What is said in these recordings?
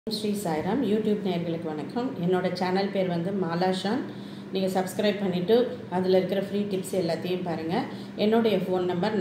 Sri Sairam YouTube நேயர்களுக்கு வணக்கம். என்னோட சேனல் பேர் வந்து மாலாஷான். நீங்கள் சப்ஸ்கிரைப் பண்ணிவிட்டு அதில் இருக்கிற ஃப்ரீ டிப்ஸ் எல்லாத்தையும் பாருங்கள். என்னுடைய ஃபோன் நம்பர்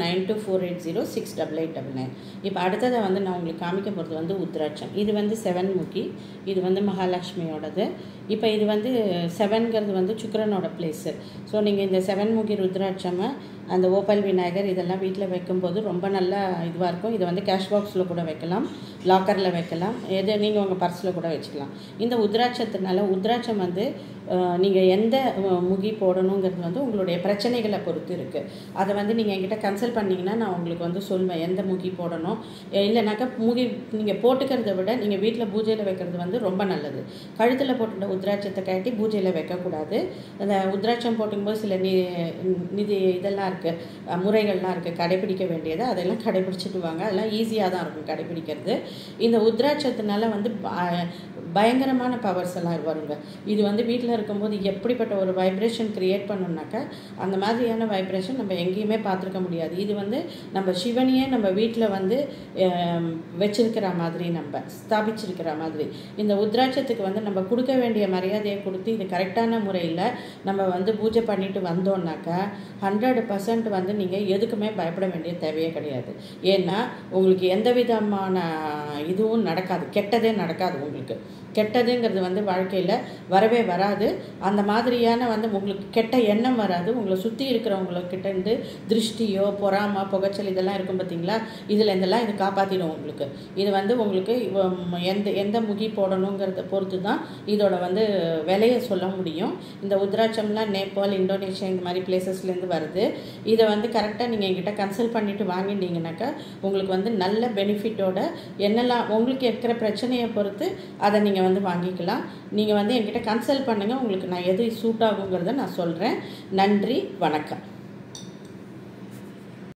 9248068899. இப்போ அடுத்ததை வந்து நான் உங்களுக்கு காமிக்க போகிறது வந்து உத்ராட்சம். இது வந்து 7 முகி. இது வந்து மகாலட்சுமியோடது. இப்போ இது வந்து 7ங்கிறது வந்து சுக்கிரனோட பிளேஸு. ஸோ நீங்கள் இந்த 7 முகி ருத்ராட்சமை அந்த ஓப்பல் விநாயகர் இதெல்லாம் வீட்டில் வைக்கும்போது ரொம்ப நல்லா இதுவாக இருக்கும். இதை வந்து கேஷ் பாக்ஸில் கூட வைக்கலாம், லாக்கரில் வைக்கலாம், எது நீங்கள் உங்கள் பர்ஸில் கூட வச்சுக்கலாம். இந்த உத்ராட்சத்தினால உத்ராட்சம் வந்து நீங்கள் எந்த முகி போடணுங்கிறது வந்து உங்களுடைய பிரச்சனைகளை பொறுத்து இருக்குது. அதை வந்து நீங்கள் என்கிட்ட கன்சல்ட் பண்ணிங்கன்னா நான் உங்களுக்கு வந்து சொல்வேன் எந்த முகி போடணும். இல்லைனாக்கா முகி நீங்கள் போட்டுக்கிறத விட நீங்கள் வீட்டில் பூஜையில் வைக்கிறது வந்து ரொம்ப நல்லது. கழுத்தில் போட்டுட்ட உத்ராட்சத்தை கட்டி பூஜையில் வைக்கக்கூடாது. அந்த உத்ராட்சம் போட்டுக்கும்போது சில நிதி இதெல்லாம் இருக்குது, முறைகள்லாம் இருக்குது கடைபிடிக்க வேண்டியது. அதெல்லாம் கடைபிடிச்சிட்டு வாங்க. அதெல்லாம் ஈஸியாக தான் இருக்கும் கடைபிடிக்கிறது. இந்த உத்ராட்சத்தினால வந்து பயங்கரமான பவர்ஸ் எல்லாம் வருங்க. இது வந்து வீட்டில் இருக்கும்போது எப்படிப்பட்ட ஒரு வைப்ரேஷன் க்ரியேட் பண்ணணுன்னாக்கா அந்த மாதிரியான வைப்ரேஷன் நம்ம எங்கேயுமே பார்த்துருக்க முடியாது. இது வந்து நம்ம சிவனையே நம்ம வீட்டில் வந்து வச்சிருக்கிற மாதிரி, நம்ம ஸ்தாபிச்சிருக்கிற மாதிரி. இந்த உத்ராட்சத்துக்கு வந்து நம்ம கொடுக்க வேண்டிய மரியாதையை கொடுத்து இது கரெக்டான முறையில் நம்ம வந்து பூஜை பண்ணிட்டு வந்தோம்னாக்கா 100% வந்து நீங்கள் எதுக்குமே பயப்பட வேண்டிய தேவையே கிடையாது. ஏன்னா உங்களுக்கு எந்த விதமான இதுவும் நடக்காது, கெட்டதே நடக்காது. உங்களுக்கு கெட்டதுங்கிறது வந்து வாழ்க்கையில் வரவே வராது. அந்த மாதிரியான வந்து உங்களுக்கு கெட்ட எண்ணம் வராது. உங்களை சுற்றி இருக்கிறவங்கக்கிட்டேருந்து திருஷ்டியோ பொறாமை புகைச்சல் இதெல்லாம் இருக்கும் பார்த்தீங்களா, இதில் இதெல்லாம் இது காப்பாற்றிடும் உங்களுக்கு. இது வந்து உங்களுக்கு எந்த முகி போடணுங்கிறத பொறுத்து தான் இதோட வந்து விலையை சொல்ல முடியும். இந்த உத்ராட்சம்லாம் நேபாள், இந்தோனேஷியா இந்த மாதிரி பிளேசஸ்லேருந்து வருது. இதை வந்து கரெக்டாக நீங்கள் என்கிட்ட கன்சல்ட் பண்ணிவிட்டு வாங்கிட்டீங்கன்னாக்கா உங்களுக்கு வந்து நல்ல பெனிஃபிட்டோட என்னெல்லாம் உங்களுக்கு இருக்கிற பிரச்சனையை பொறுத்து அதை நீங்கள் வந்து வாங்கிக்கலாம். நீங்கள் வந்து என்கிட்ட கன்சல்ட் பண்ணுங்கள். உங்களுக்கு நான் எது சூட் ஆகுங்கிறத நான் சொல்கிறேன். நன்றி, வணக்கம்.